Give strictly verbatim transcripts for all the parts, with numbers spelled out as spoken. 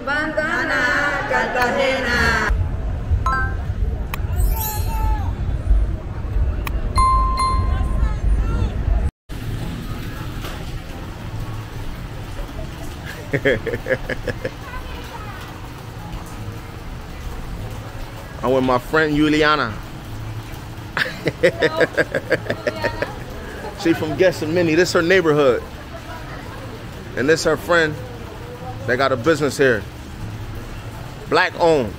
Bandana, Cartagena. I'm with my friend Juliana. She from Gethsemane. This is her neighborhood. And this her friend. They got a business here. Black owned.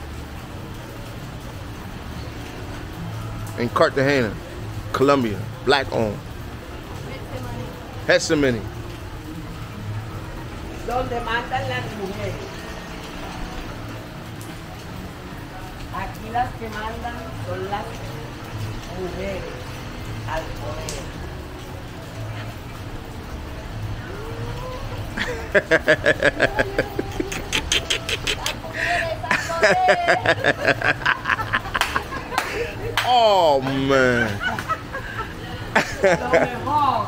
In Cartagena, Colombia. Black owned. Gethsemane. Donde mandan las mujeres. Aquí las que mandan son las mujeres al poder. Oh man. Lo mejor.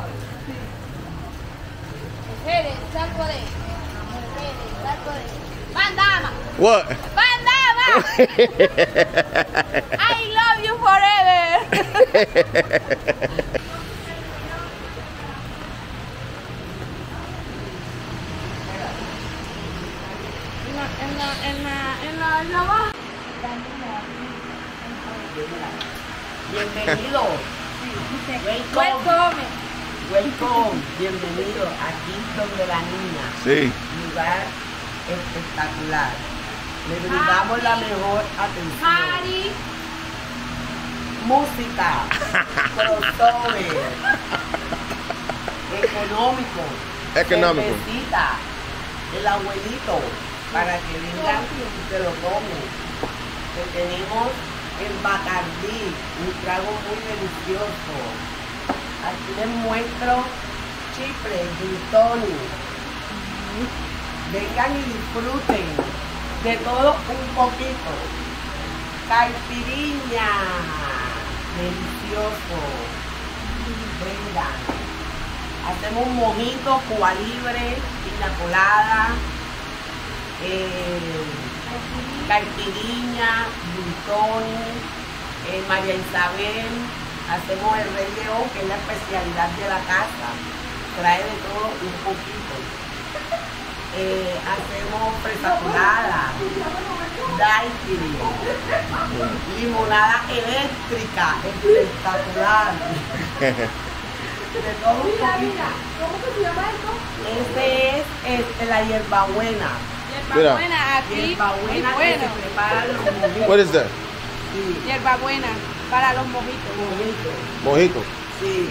Mujeres, saco de. Mujeres, saco de. Bandama. What? Bandama. I love you forever. En la, en la, en la, en la baja. Bienvenido. Welcome. Welcome. Welcome. Bienvenido. Aquí donde la niña. Sí. Lugar espectacular. Le brindamos la mejor atención. Party. Música. Crossover. Económico. Económico. Cervecita. El abuelito. Para que vengan y se lo tomen. Que tenemos el Bacardí, un trago muy delicioso. Aquí les muestro Chipre, Gin Tonic. Vengan y disfruten de todo un poquito. Caipirinha, delicioso. Vengan. Hacemos un mojito, Cuba Libre, piña colada, eh, caipirinha, Gin Tonic, eh, María Isabel. Hacemos el Rey León, que es la especialidad de la casa. Trae de todo un poquito. Eh, hacemos fresa colada, daiquiri, limonada eléctrica, espectacular. De todo un poquito. ¿Cómo que se llama esto? Este es este, la hierbabuena. Mira. Hierbabuena, aquí. Muy Hierbabuena que bueno. se prepara los mojitos. What is that? Sí, Hierbabuena para los mojitos. mojitos. Mojito. Sí.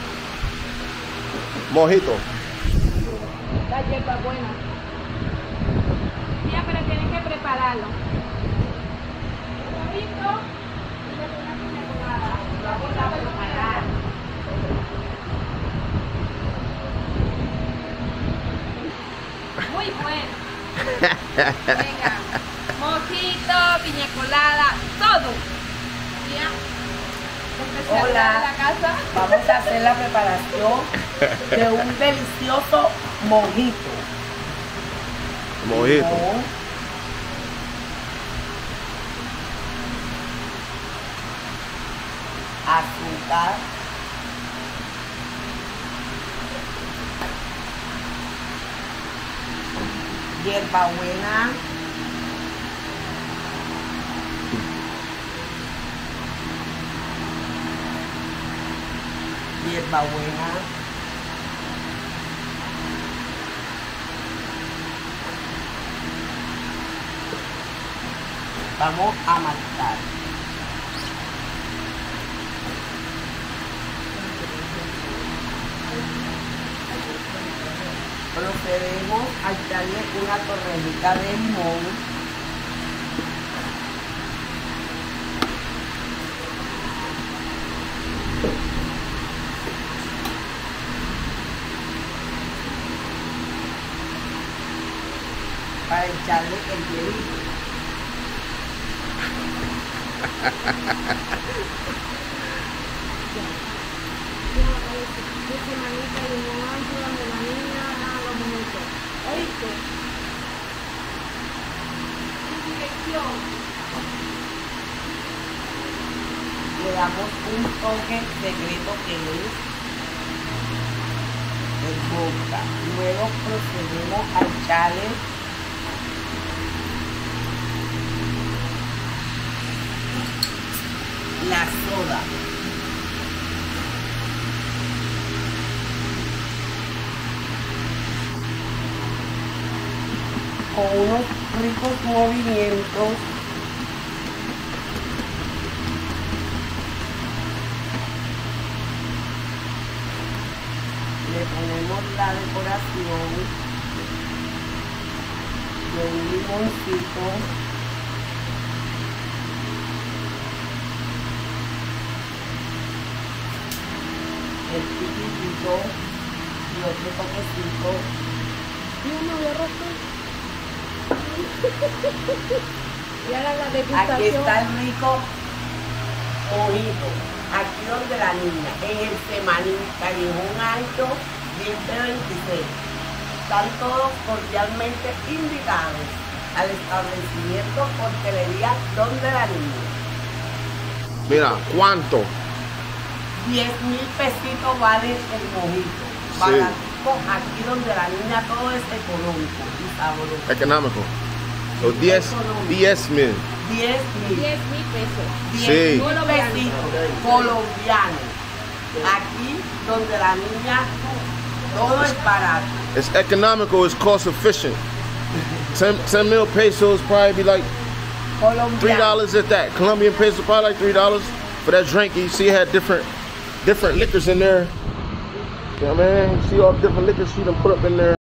Mojito. La hierbabuena. Mira, pero tienen que prepararlo. El mojito y le ponen piña colada. Vamos a preparar. Muy bueno. Venga. Mojito, piña colada, todo. Ya. Especialidad Hola. de la casa. Vamos a hacer la preparación de un delicioso mojito. Mojito. Con azúcar, hierbabuena, hierbabuena, vamos a maltar. Procedemos a echarle una torrejita de limón. Para echarle el hielito. Le damos un toque secreto que es el vodka. Luego procedemos a echarle la soda. Con unos ricos movimientos le ponemos la decoración de un limoncito, el piquitito y otro toquecito. Y uno de rojo. Y ahora la degustación. Aquí está el rico mojito, aquí donde la niña, en el Semanín, Callejón Alto, diez veintiséis. Están todos cordialmente invitados al establecimiento por Hotelería Donde la Niña. Mira, ¿cuánto? diez mil pesitos vale el mojito. Sí. Baratico, aquí donde la niña todo es económico y sabroso. Económico. So diez, diez mil. diez mil. diez mil pesos. Sí. diez mil pesitos colombianos. Aquí donde la niña todo es barato. It's economical, it's cost efficient. ten, ten mil pesos probably be like three dollars at that. Colombian peso probably like three dollars for that drink. You see it had different different liquors in there. You know what I mean? You see all the different liquors she done put up in there.